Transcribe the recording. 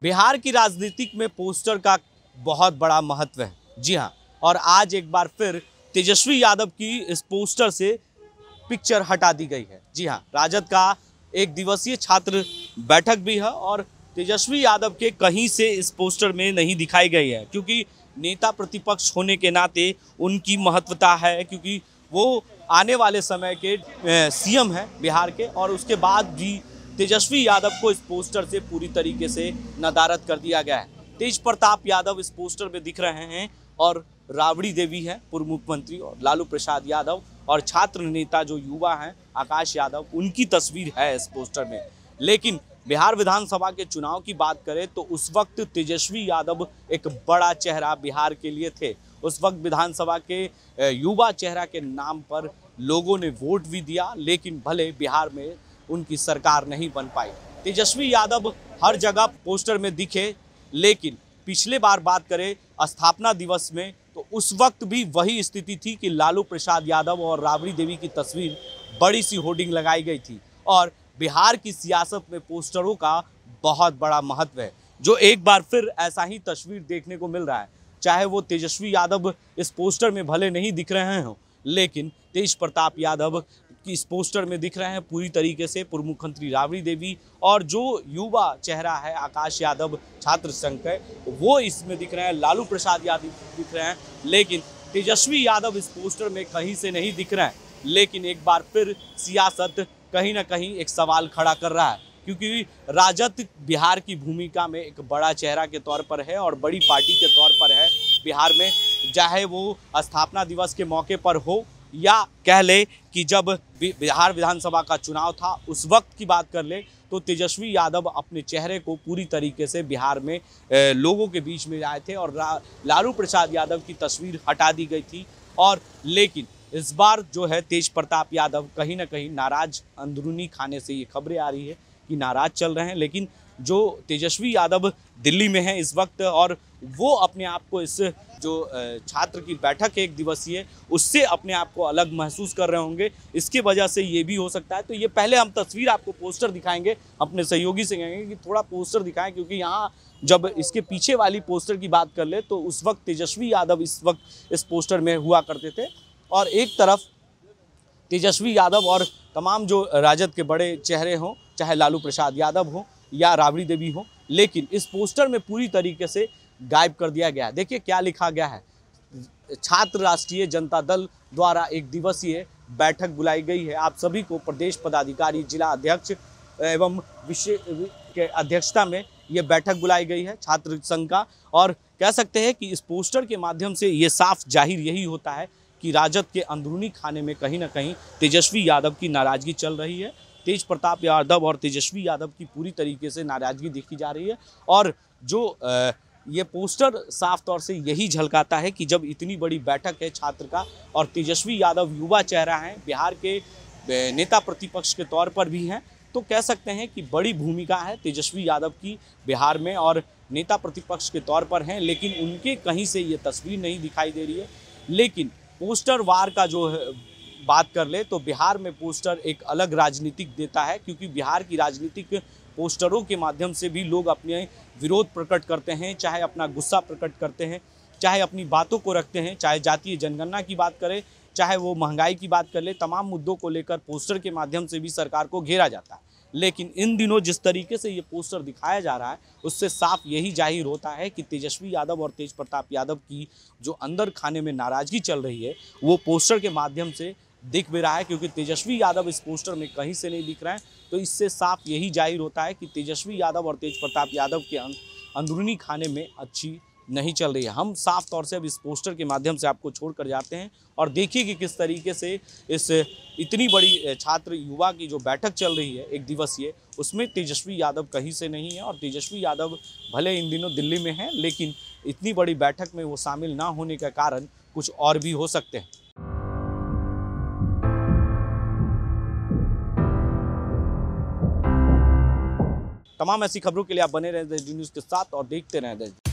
बिहार की राजनीतिक में पोस्टर का बहुत बड़ा महत्व है। जी हाँ, और आज एक बार फिर तेजस्वी यादव की इस पोस्टर से पिक्चर हटा दी गई है। जी हाँ, राजद का एक दिवसीय छात्र बैठक भी है और तेजस्वी यादव के कहीं से इस पोस्टर में नहीं दिखाई गई है, क्योंकि नेता प्रतिपक्ष होने के नाते उनकी महत्वता है, क्योंकि वो आने वाले समय के सीएम हैं बिहार के। और उसके बाद भी तेजस्वी यादव को इस पोस्टर से पूरी तरीके से नदारद कर दिया गया है। तेज प्रताप यादव इस पोस्टर में दिख रहे हैं और राबड़ी देवी है पूर्व मुख्यमंत्री, और लालू प्रसाद यादव और छात्र नेता जो युवा हैं आकाश यादव, उनकी तस्वीर है इस पोस्टर में। लेकिन बिहार विधानसभा के चुनाव की बात करें तो उस वक्त तेजस्वी यादव एक बड़ा चेहरा बिहार के लिए थे। उस वक्त विधानसभा के युवा चेहरा के नाम पर लोगों ने वोट भी दिया, लेकिन भले बिहार में उनकी सरकार नहीं बन पाई। तेजस्वी यादव हर जगह पोस्टर में दिखे, लेकिन पिछले बार बात करें स्थापना दिवस में तो उस वक्त भी वही स्थिति थी कि लालू प्रसाद यादव और राबड़ी देवी की तस्वीर बड़ी सी होर्डिंग लगाई गई थी। और बिहार की सियासत में पोस्टरों का बहुत बड़ा महत्व है, जो एक बार फिर ऐसा ही तस्वीर देखने को मिल रहा है। चाहे वो तेजस्वी यादव इस पोस्टर में भले नहीं दिख रहे हों, लेकिन तेज प्रताप यादव की इस पोस्टर में दिख रहे हैं पूरी तरीके से पूर्व मुख्यमंत्री राबड़ी देवी, और जो युवा चेहरा है आकाश यादव छात्र संघ के, वो इसमें दिख रहे हैं। लालू प्रसाद यादव दिख रहे हैं, लेकिन तेजस्वी यादव इस पोस्टर में कहीं से नहीं दिख रहे हैं। लेकिन एक बार फिर सियासत कहीं ना कहीं एक सवाल खड़ा कर रहा है, क्योंकि राजद बिहार की भूमिका में एक बड़ा चेहरा के तौर पर है और बड़ी पार्टी के तौर पर है बिहार में। चाहे वो स्थापना दिवस के मौके पर हो या कह ले कि जब बिहार विधानसभा का चुनाव था उस वक्त की बात कर ले, तो तेजस्वी यादव अपने चेहरे को पूरी तरीके से बिहार में लोगों के बीच में आए थे और लालू प्रसाद यादव की तस्वीर हटा दी गई थी। और लेकिन इस बार जो है तेज प्रताप यादव कहीं ना कहीं नाराज, अंदरूनी खाने से ये खबरें आ रही है कि नाराज चल रहे हैं। लेकिन जो तेजस्वी यादव दिल्ली में है इस वक्त, और वो अपने आप को इस जो छात्र की बैठक है एक दिवसीय, उससे अपने आप को अलग महसूस कर रहे होंगे। इसकी वजह से ये भी हो सकता है। तो ये पहले हम तस्वीर आपको पोस्टर दिखाएंगे, अपने सहयोगी से कहेंगे कि थोड़ा पोस्टर दिखाएं, क्योंकि यहाँ जब इसके पीछे वाली पोस्टर की बात कर ले तो उस वक्त तेजस्वी यादव इस वक्त इस पोस्टर में हुआ करते थे, और एक तरफ तेजस्वी यादव और तमाम जो राजद के बड़े चेहरे हों, चाहे लालू प्रसाद यादव हो या राबड़ी देवी हो, लेकिन इस पोस्टर में पूरी तरीके से गायब कर दिया गया है। देखिए क्या लिखा गया है। छात्र राष्ट्रीय जनता दल द्वारा एक दिवसीय बैठक बुलाई गई है। आप सभी को प्रदेश पदाधिकारी, जिला अध्यक्ष एवं विषय के अध्यक्षता में ये बैठक बुलाई गई है छात्र संघ का। और कह सकते हैं कि इस पोस्टर के माध्यम से ये साफ जाहिर यही होता है कि राजद के अंदरूनी खाने में कहीं ना कहीं तेजस्वी यादव की नाराजगी चल रही है। तेज प्रताप यादव और तेजस्वी यादव की पूरी तरीके से नाराजगी देखी जा रही है। और जो ये पोस्टर साफ तौर से यही झलकाता है कि जब इतनी बड़ी बैठक है छात्र का, और तेजस्वी यादव युवा चेहरा हैं, बिहार के नेता प्रतिपक्ष के तौर पर भी हैं, तो कह सकते हैं कि बड़ी भूमिका है तेजस्वी यादव की बिहार में और नेता प्रतिपक्ष के तौर पर हैं। लेकिन उनके कहीं से ये तस्वीर नहीं दिखाई दे रही है। लेकिन पोस्टर वार का जो बात कर ले तो बिहार में पोस्टर एक अलग राजनीतिक देता है, क्योंकि बिहार की राजनीतिक पोस्टरों के माध्यम से भी लोग अपने विरोध प्रकट करते हैं, चाहे अपना गुस्सा प्रकट करते हैं, चाहे अपनी बातों को रखते हैं, चाहे जातीय जनगणना की बात करें, चाहे वो महंगाई की बात कर ले। तमाम मुद्दों को लेकर पोस्टर के माध्यम से भी सरकार को घेरा जाता है। लेकिन इन दिनों जिस तरीके से ये पोस्टर दिखाया जा रहा है, उससे साफ यही जाहिर होता है कि तेजस्वी यादव और तेज प्रताप यादव की जो अंदर खाने में नाराजगी चल रही है, वो पोस्टर के माध्यम से दिख भी रहा है। क्योंकि तेजस्वी यादव इस पोस्टर में कहीं से नहीं दिख रहे हैं, तो इससे साफ यही जाहिर होता है कि तेजस्वी यादव और तेज प्रताप यादव के अंदरूनी खाने में अच्छी नहीं चल रही है। हम साफ तौर से अब इस पोस्टर के माध्यम से आपको छोड़ कर जाते हैं और देखिए कि किस तरीके से इस इतनी बड़ी छात्र युवा की जो बैठक चल रही है एक दिवसीय, उसमें तेजस्वी यादव कहीं से नहीं है। और तेजस्वी यादव भले इन दिनों दिल्ली में हैं, लेकिन इतनी बड़ी बैठक में वो शामिल ना होने का कारण कुछ और भी हो सकते हैं। तमाम ऐसी खबरों के लिए आप बने रहें द न्यूज़ के साथ और देखते रहें द